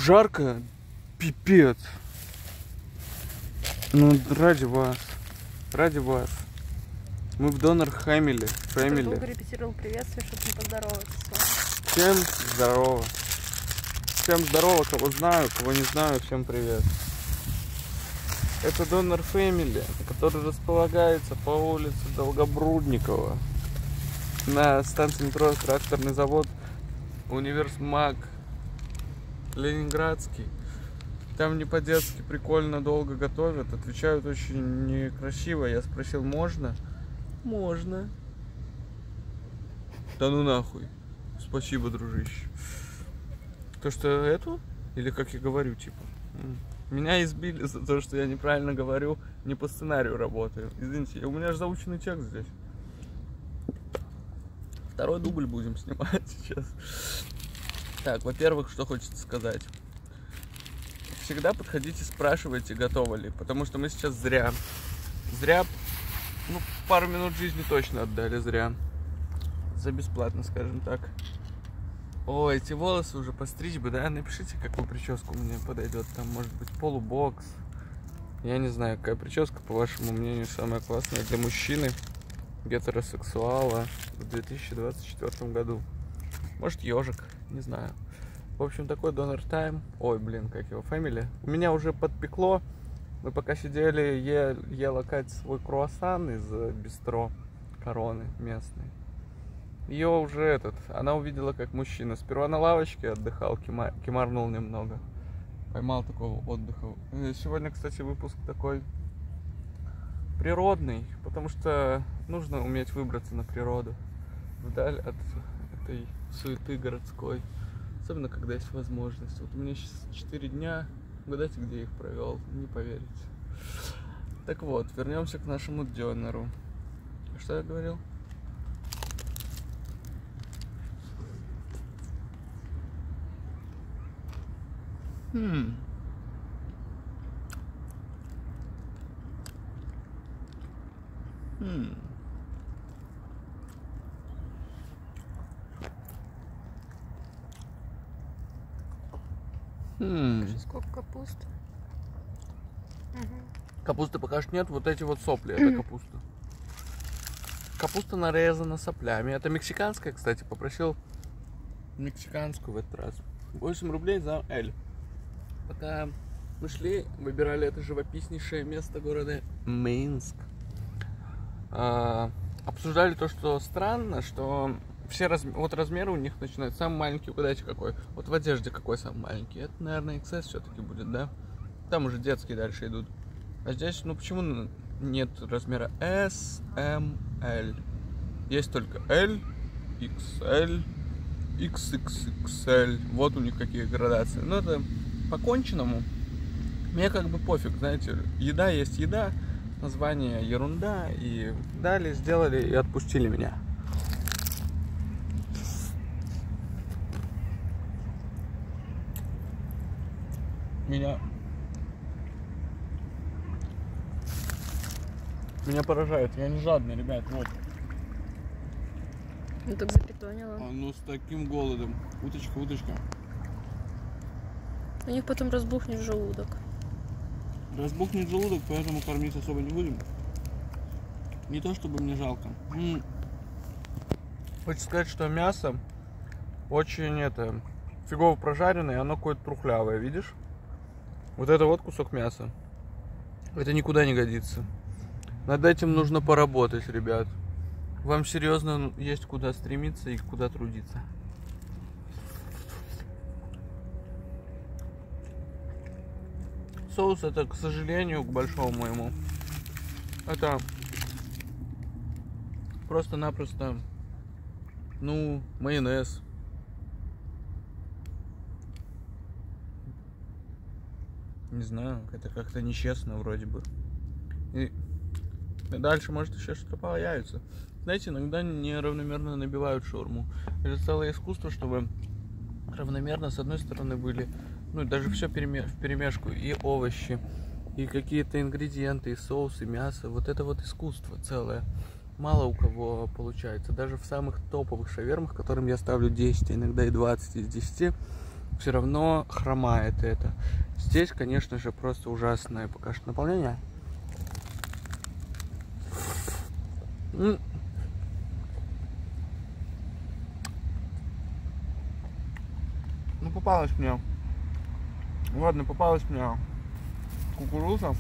Жарко, пипец. Ну, ради вас. Ради вас. Мы в Донор Family. Я долго репетировал приветствие, чтобы не поздороваться. Всем здорово. Всем здорово, кого знаю, кого не знаю, всем привет. Это Донор Family, который располагается по улице Долгобрудникова. На станции метро Тракторный завод, Универсмаг, Ленинградский. Там не по-детски прикольно долго готовят, отвечают очень некрасиво. Я спросил, можно? Можно. Да ну нахуй. Спасибо, дружище. То, что эту? Или как я говорю, типа. Меня избили за то, что я неправильно говорю, не по сценарию работаю. Извините, у меня же заученный текст здесь. Второй дубль будем снимать сейчас. Так, во-первых, что хочется сказать. Всегда подходите, спрашивайте, готовы ли. Потому что мы сейчас зря, ну, пару минут жизни точно отдали зря. За бесплатно, скажем так. О, эти волосы уже постричь бы, да? Напишите, какую прическу мне подойдет. Там, может быть, полубокс. Я не знаю, какая прическа, по вашему мнению, самая классная для мужчины, гетеросексуала в 2024 году. Может, ежик, не знаю. В общем, такой Донор Тайм. Ой, блин, как его, Family. У меня уже подпекло. Мы пока сидели, ела Катя свой круассан из бистро Короны местной. Ее уже она увидела как мужчина. Сперва на лавочке отдыхал, кемарнул немного. Поймал такого отдыха. Сегодня, кстати, выпуск такой природный, потому что нужно уметь выбраться на природу, вдаль от этой суеты городской. Особенно, когда есть возможность. Вот у меня сейчас 4 дня. Угадайте, где я их провел, не поверите. Так вот, вернемся к нашему дёнеру. Что я говорил? Сколько капусты? Капусты пока что нет, вот эти вот сопли, это капуста. Капуста нарезана соплями. Это мексиканская, кстати, попросил мексиканскую в этот раз. 8 рублей за L. Пока мы шли, выбирали это живописнейшее место города Минск. Обсуждали то, что странно, что все вот размеры у них начинают. Самый маленький, угадайте какой. Вот в одежде какой самый маленький. Это, наверное, XS все-таки будет, да? Там уже детские дальше идут. А здесь, ну почему нет размера S, M, L? Есть только L, XL, XXXL. Вот у них какие градации. Но это по-конченному. Мне как бы пофиг, знаете. Еда есть еда. Название ерунда. И дали, сделали и отпустили меня. Меня поражает. Я не жадный, ребят. Вот. Ну так запитонила. Ну с таким голодом. Уточка. У них потом разбухнет желудок. Разбухнет желудок, поэтому кормить особо не будем. Не то чтобы мне жалко. Хочется сказать, что мясо очень фигово прожаренное, оно какое-то трухлявое, видишь? Вот это вот кусок мяса. Это никуда не годится. Над этим нужно поработать, ребят. Вам серьезно есть куда стремиться и куда трудиться. Соус это, к сожалению, к большому моему. Это просто-напросто, ну, майонез. Не знаю, это как-то нечестно вроде бы. И дальше может еще что-то появится. Знаете, иногда неравномерно набивают шаурму. Это целое искусство, чтобы равномерно с одной стороны были, ну даже все вперемешку, и овощи, и какие-то ингредиенты, и соус, и мясо. Вот это вот искусство целое. Мало у кого получается. Даже в самых топовых шавермах, которым я ставлю 10, иногда и 20 из 10, все равно хромает это. Здесь, конечно же, просто ужасное пока что наполнение. Ну, попалась мне. Ладно, попалась мне кукуруза.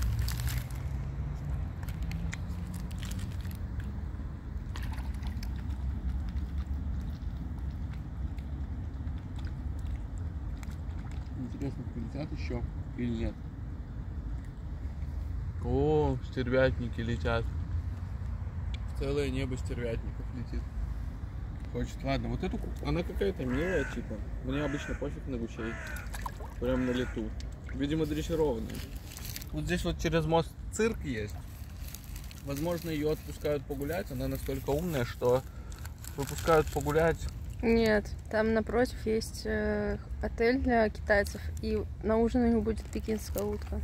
Интересно, прилетят еще или нет? О, стервятники летят. В целое небо стервятников летит. Хочет. Ладно, вот эту, она какая-то милая, типа. Мне обычно пофиг на гусей. Прям на лету. Видимо, дрессированная. Вот здесь вот через мост цирк есть. Возможно, ее отпускают погулять. Она настолько умная, что выпускают погулять. Нет, там напротив есть отель для китайцев, и на ужин у них будет пекинская утка.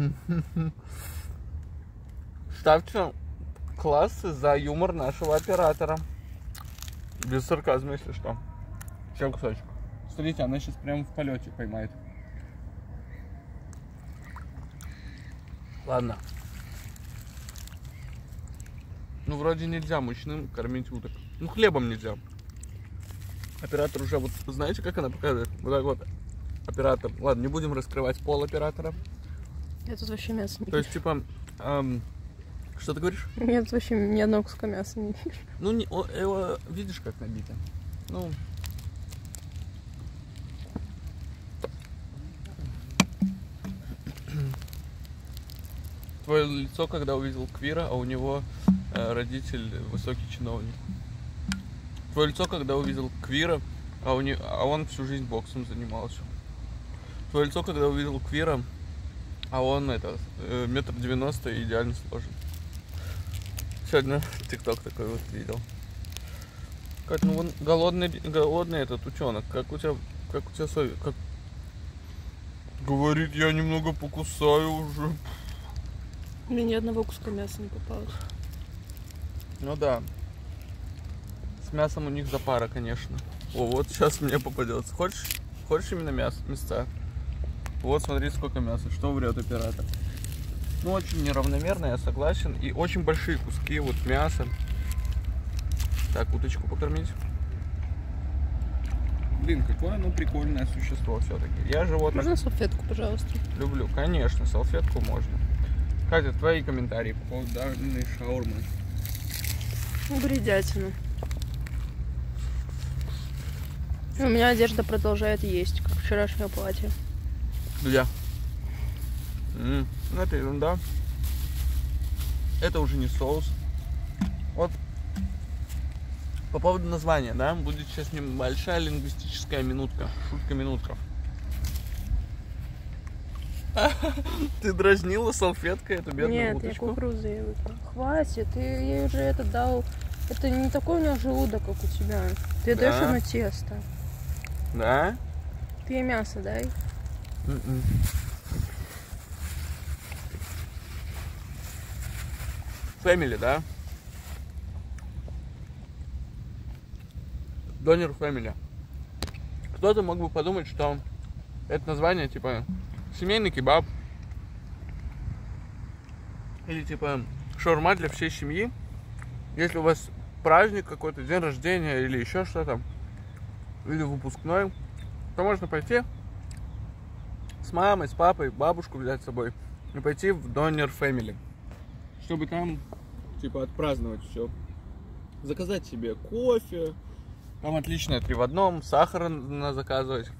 Ставьте классы за юмор нашего оператора. Без сарказма, если что. Все, кусочек. Смотрите, она сейчас прямо в полете поймает. Ладно. Ну, вроде нельзя мужчинам кормить уток. Ну, хлебом нельзя. Оператор уже, вот знаете, как она показывает? Вот так вот. Оператор. Ладно, не будем раскрывать пол оператора. Я тут вообще мясо не То есть, типа, что ты говоришь? Я тут вообще ни одного куска мяса не вижу. Ну, его видишь, как набито? Ну. Твое лицо, когда увидел Квира, а у него родитель высокий чиновник. Твое лицо, когда увидел Квира, а он всю жизнь боксом занимался. Твое лицо, когда увидел Квира, а он 1,90 м и идеально сложен. Сегодня тикток такой вот видел. Как, ну вон голодный этот утенок. Как у тебя совесть? Как... Говорит, я немного покусаю уже. Мне ни одного куска мяса не попалось. Ну да. С мясом у них запара, конечно. О, вот сейчас мне попадется. Хочешь именно мясо? Вот смотри, сколько мяса. Что врет оператор? Ну, очень неравномерно, я согласен. И очень большие куски вот мяса. Так, уточку покормить. Блин, какое оно прикольное существо все-таки. Я животных... Можно салфетку, пожалуйста? Люблю, конечно, салфетку можно. Катя, твои комментарии по поводу данной шаурмы. Бредятина. У меня одежда продолжает есть, как вчерашнее платье. Где? Ну, это ерунда. Это уже не соус. Вот по поводу названия, да, будет сейчас небольшая лингвистическая минутка. Шутка-минутка. Ты дразнила салфеткой эту бедную Нет, уточку? я кукурузу выпила. Хватит, ты ей уже это дал. Это не такой у него желудок, как у тебя. Ты даешь ему тесто. Да? Ты ей мясо дай. Family, да? Донер Family. Кто-то мог бы подумать, что это название типа семейный кебаб. Или типа шаурма для всей семьи. Если у вас праздник какой-то, день рождения или еще что-то, или выпускной, то можно пойти с мамой, с папой, бабушку взять с собой и пойти в Донер Family, чтобы там типа отпраздновать все. Заказать себе кофе, там отличное 3 в 1, сахар надо заказывать.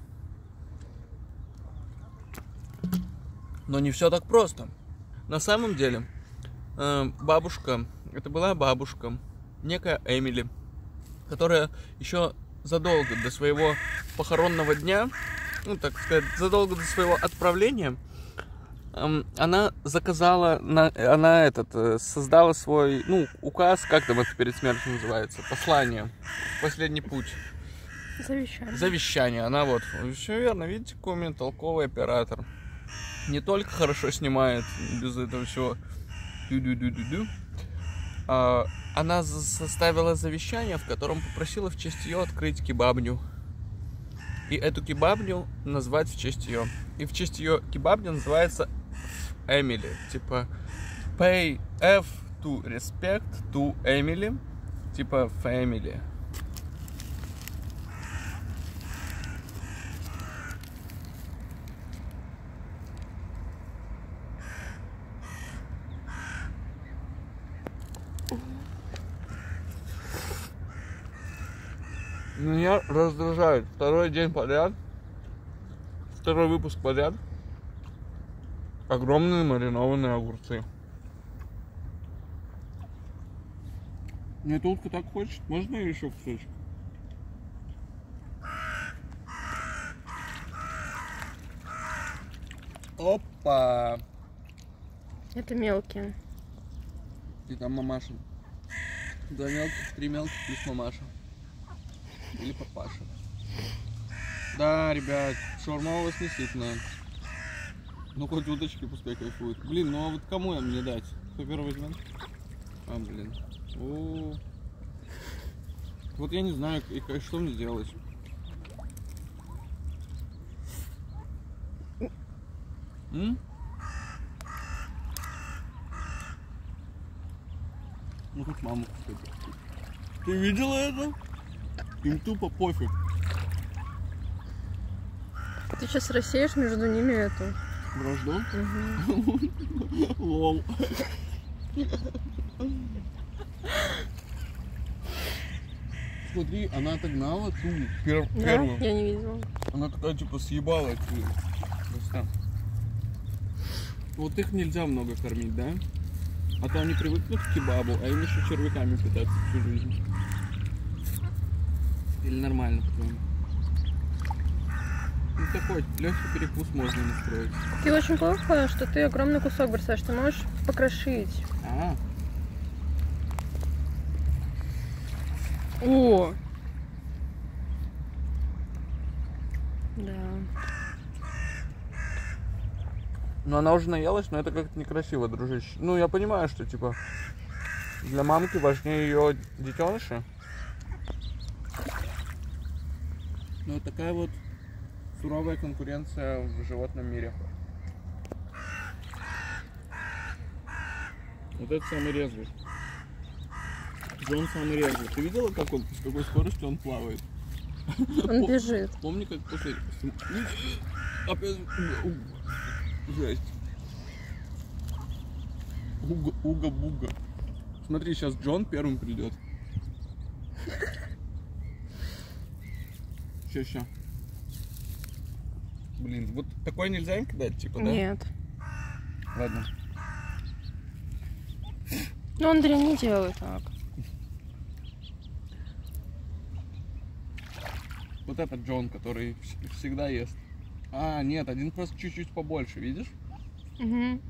Но не все так просто. На самом деле, бабушка, это была бабушка, некая Эмили, которая еще задолго до своего похоронного дня, ну так сказать, задолго до своего отправления, она заказала, создала свой, указ, как там это перед смертью называется, послание, последний путь. Завещание. Завещание, она вот, все верно, видите, какой у меня толковый оператор. Не только хорошо снимает, без этого всего, она составила завещание, в котором попросила в честь ее открыть кебабню. и эту кебабню назвать в честь ее. И в честь ее кебабня называется Эмили. Типа pay F to respect to Emily. Типа family. Меня раздражает второй день подряд, второй выпуск подряд, огромные маринованные огурцы. Мне эта утка так хочет, можно еще кусочек? Опа! Это мелкие. И там мамаша. 2 мелких, 3 мелких плюс мамаша. Или папаша. Да, ребят, шаурма у вас несытная. Ну хоть удочки пускай кайфуют. Блин, ну а вот кому я мне дать? Кто первый возьмет? А, блин. О. Вот я не знаю, что мне делать. Ну хоть маму пускай. Ты видела это? Им тупо пофиг. Ты сейчас рассеешь между ними эту вражду? Угу. Лол. Смотри, она отогнала ту первую. Я не видела. Она такая типа съебала эту. Просто. Вот их нельзя много кормить, да? А то они привыкнут к кебабу, а им еще червяками питаться всю жизнь. Или нормально, по-твоему? Ну такой легкий перекус можно настроить. Ты очень плохо, что ты огромный кусок бросаешь, ты можешь покрошить. О! Да. Ну она уже наелась, но это как-то некрасиво, дружище. Ну я понимаю, что типа для мамки важнее ее детеныши. Ну вот такая вот суровая конкуренция в животном мире. Вот это самый резвый. Джон самый резвый. Ты видела, как он, с какой скоростью он плавает? Он бежит. Помни, как после... Опять... Жесть. Уга-буга. Смотри, сейчас Джон первым придет. Ща. Блин, вот такое нельзя им кидать, типа, да? Нет. Ладно. Ну, Андрей, не делай так. Вот этот Джон, который всегда ест. А, нет, один просто чуть-чуть побольше, видишь? Угу.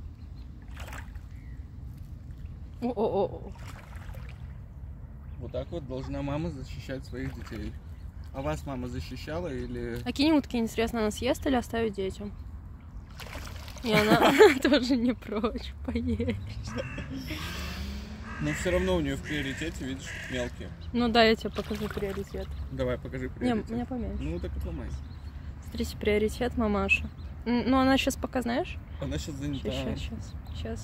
О-о-о. Вот так вот должна мама защищать своих детей. А вас мама защищала или... А кинь утки, интересно, она съест или оставить детям? И она тоже не прочь поесть. Но все равно у нее в приоритете, видишь, мелкие. Ну да, я тебе покажу приоритет. Давай, покажи приоритет. Не, меня поменьше. Ну так отломай. Смотрите, приоритет мамаша. Ну она сейчас пока, знаешь? Она сейчас занята. Сейчас.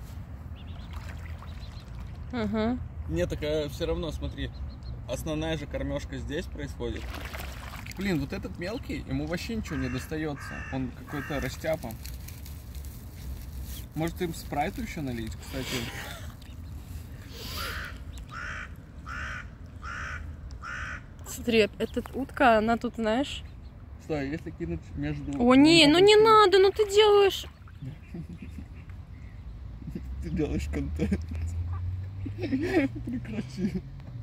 Ага. Нет, такая все равно, смотри, основная же кормежка здесь происходит. Блин, вот этот мелкий, ему вообще ничего не достается. Он какой-то растяпа. Может им спрайту еще налить, кстати? Смотри, эта утка, она тут, знаешь... Стой, если кинуть между... О, не, ну не надо, ну ты делаешь... Ты делаешь контент. Прекрати.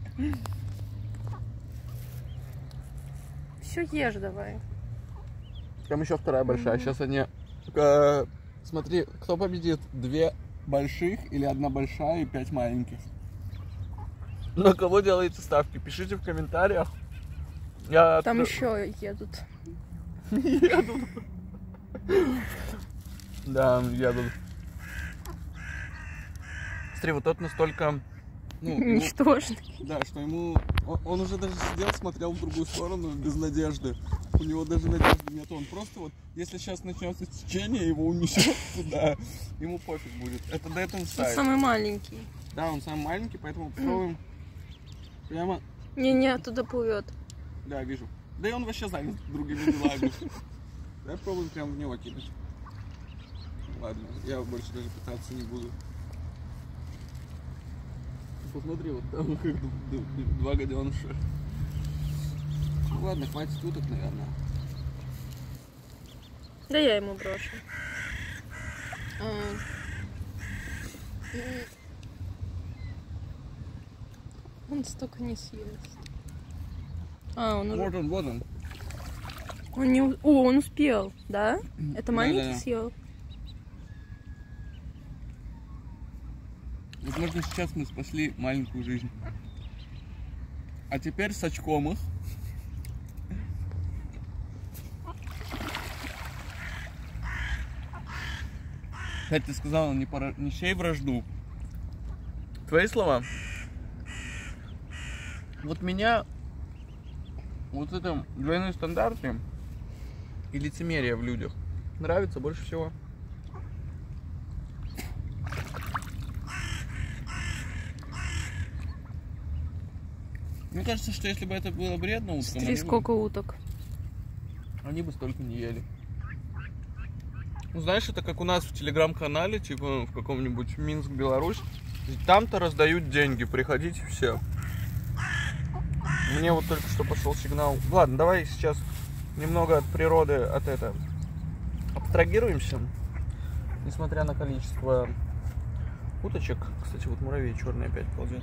Все ешь давай. Там еще вторая большая. Сейчас они... Смотри, кто победит? 2 больших или 1 большая и 5 маленьких? На кого делаете ставки? Пишите в комментариях. Там еще едут. Едут. Да, едут. Смотри, вот тот настолько... Ничтожный. Да, что ему Он уже даже сидел, смотрел в другую сторону без надежды. У него даже надежды нет. Он просто вот, если сейчас начнется течение, его унесет туда. Ему пофиг будет. Это до этого Он сайт. самый маленький. Да, он самый маленький, поэтому попробуем прямо... Не-не, оттуда плывет. Да, вижу. Да и он вообще занят другими делами. Давай пробуем прямо в него кидать. Ладно, я больше даже пытаться не буду. Посмотри, вот там как два гаденыша. Ну ладно, хватит уток, наверное. Да я ему брошу. Он столько не съест. Он уже... Вот он. Он не... О, он успел, да? Это маленький Да. съел? Возможно, сейчас мы спасли маленькую жизнь. А теперь с очком их. Кстати, ты сказала, не сей вражду. Твои слова? Вот меня вот это двойные стандарты и лицемерие в людях нравится больше всего. Мне кажется, что если бы это было бредно уткам, Смотри, сколько уток. они бы столько не ели. Ну, знаешь, это как у нас в телеграм-канале, типа в каком-нибудь Минск, Беларусь. Там-то раздают деньги, приходите все. Мне вот только что пошел сигнал. Ладно, давай сейчас немного от природы, от этого абстрагируемся. Несмотря на количество уточек. Кстати, вот муравей черный опять ползет.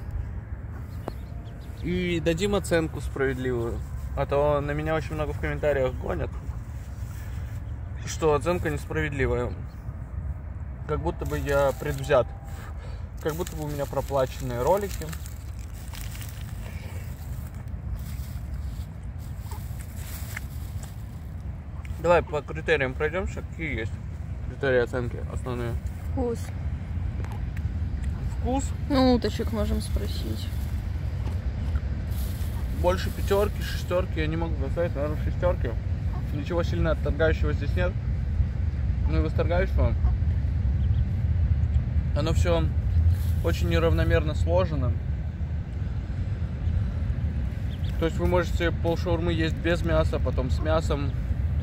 И дадим оценку справедливую. А то на меня очень много в комментариях гонят, что оценка несправедливая. Как будто бы я предвзят. Как будто бы у меня проплаченные ролики. Давай по критериям пройдемся. Какие есть критерии оценки основные? Вкус. Вкус. Ну, уточек можем спросить. Больше пятерки, шестерки я не могу поставить, наверное, шестерки. Ничего сильно отторгающего здесь нет. Ну и восторгающего. Оно все очень неравномерно сложено. То есть вы можете полшаурмы есть без мяса, потом с мясом.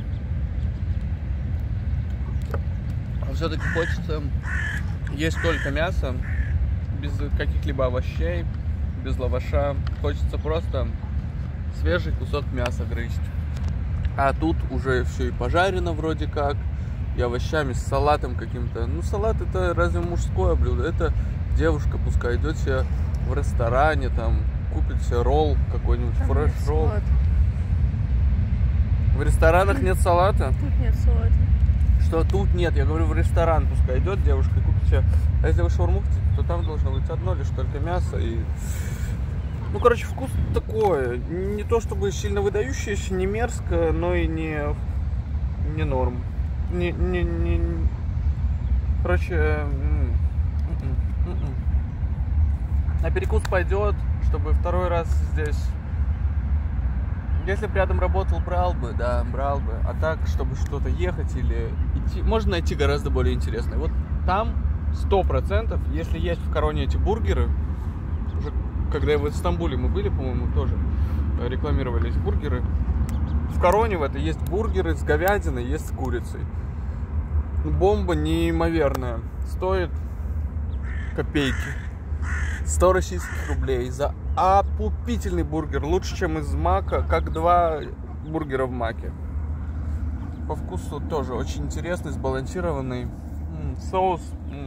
А все-таки хочется есть только мясо, без каких-либо овощей, без лаваша. Хочется просто свежий кусок мяса грызть. А тут уже все и пожарено вроде как, и овощами, с салатом каким-то. Ну, салат это разве мужское блюдо? Это девушка пускай идет себе в ресторане, там, купит себе ролл какой-нибудь, фреш-ролл. В ресторанах нет салата? Тут нет салата. Что тут нет? Я говорю, в ресторан пускай идет девушка и купит себе. А если вы шаурму хотите, то там должно быть одно лишь только мясо и... Ну, короче, вкус такой. Не то чтобы сильно выдающееся, не мерзко, но и не норм. Короче, на перекус пойдет, чтобы второй раз здесь... Если бы рядом работал, брал бы, да, брал бы. А так, чтобы что-то ехать или идти, можно найти гораздо более интересное. Вот там 100%, если есть в Короне эти бургеры, уже когда в Стамбуле мы были, по-моему, тоже рекламировали эти бургеры. В Короне в это есть бургеры с говядиной, есть с курицей. Бомба неимоверная. Стоит копейки. 100 российских рублей за опупительный бургер. Лучше, чем из Мака, как 2 бургера в Маке. По вкусу тоже очень интересный, сбалансированный. Соус.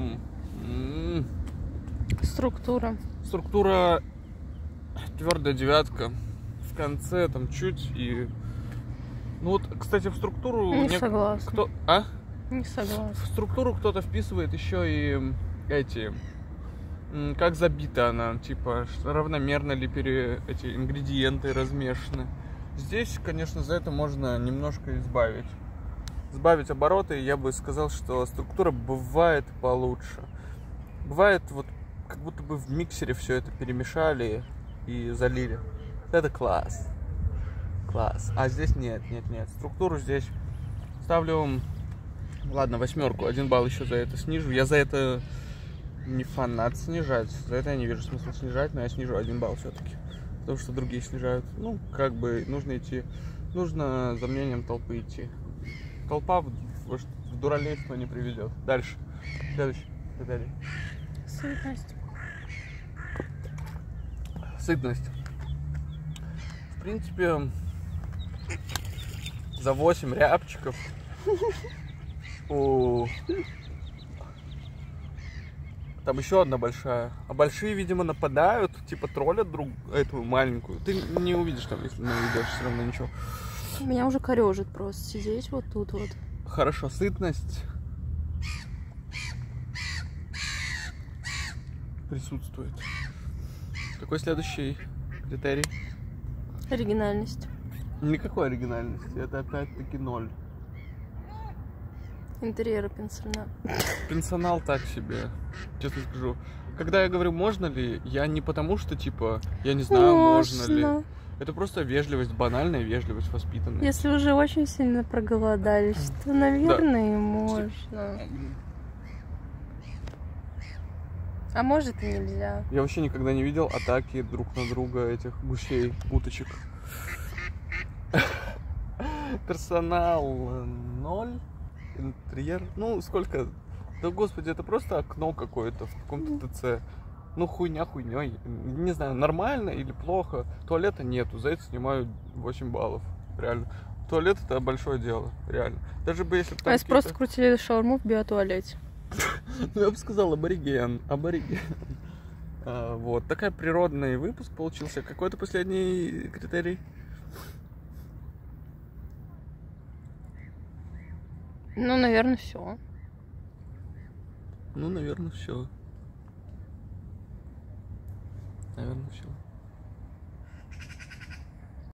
Структура. Структура твердая девятка. В конце там чуть и... Ну вот, кстати, в структуру... Не согласна. Не согласна. В структуру кто-то вписывает еще и эти... Как забита она, типа, равномерно ли эти ингредиенты размешаны. Здесь, конечно, за это можно немножко сбавить обороты, и я бы сказал, что структура бывает получше. Бывает, вот, как будто бы в миксере все это перемешали, и залили. Это класс. Класс. А здесь нет. Структуру здесь ставлю, ладно, 8. 1 балл еще за это снижу. Я за это не фанат снижать. За это я не вижу смысла снижать, но я снижу 1 балл все-таки. Потому что другие снижают. Ну, как бы, нужно идти. Нужно за мнением толпы идти. Толпа в дуралейство не приведет. Дальше. Следующий критерий. Сытность. Сытность. В принципе, за 8 рябчиков там еще одна большая. А большие, видимо, нападают, типа троллят эту маленькую. Ты не увидишь там, если наведешь, все равно ничего. Меня уже корежит просто сидеть вот тут вот. Хорошо, сытность присутствует. Какой следующий критерий? Оригинальность. Никакой оригинальности. Это опять-таки 0. Интерьеры пенсионал. Пенсионал так себе, честно скажу. Когда я говорю можно ли, я не потому что типа я не знаю, можно ли. Это просто вежливость, банальная вежливость, воспитанная. Если уже очень сильно проголодались, то, наверное, можно. А может и нельзя. Я вообще никогда не видел атаки друг на друга этих гусей, уточек. Персонал 0. Интерьер. Ну, сколько? Да господи, это просто окно какое-то в каком-то ТЦ. Ну, хуйня хуйней. Не знаю, нормально или плохо. Туалета нету, за это снимаю 8 баллов. Реально. Туалет — это большое дело, реально. Даже бы если... А если просто крутили шаурму в биотуалете? Ну, я бы сказал, абориген. Вот. Такой природный выпуск получился. Какой-то последний критерий? Ну, наверное, все. Ну, наверное, все. Наверное, все.